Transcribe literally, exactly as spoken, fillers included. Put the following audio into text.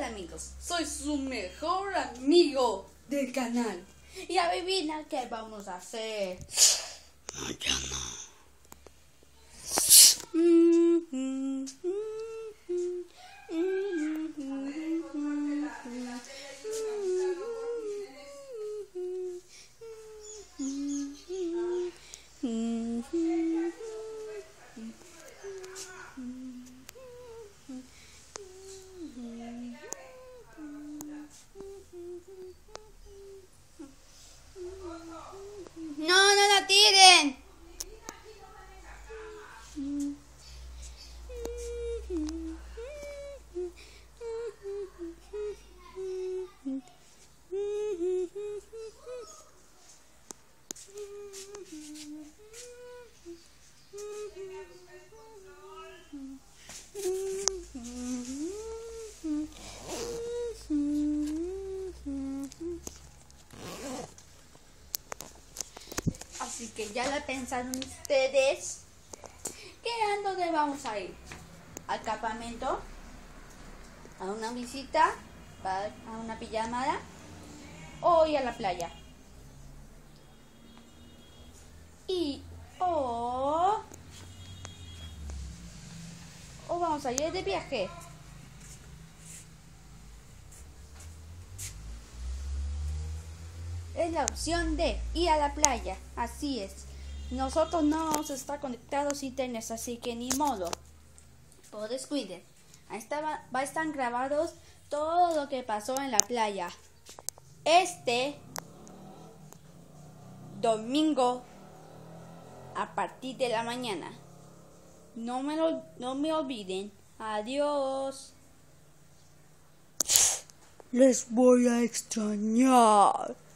Hola amigos, soy su mejor amigo del canal. Y adivina qué vamos a hacer mañana. No, no la tiren. Así que ya la pensaron ustedes. ¿Qué a dónde vamos a ir? ¿Al campamento? ¿A una visita? ¿A una pijamada? ¿O ir a la playa? Y o o vamos a ir de viaje. Es la opción de ir a la playa, así es. Nosotros no vamos a estar conectados a internet, así que ni modo. Pero descuiden, ahí está, va a estar grabados todo lo que pasó en la playa. Este domingo a partir de la mañana. No me, lo, no me olviden. Adiós. Les voy a extrañar.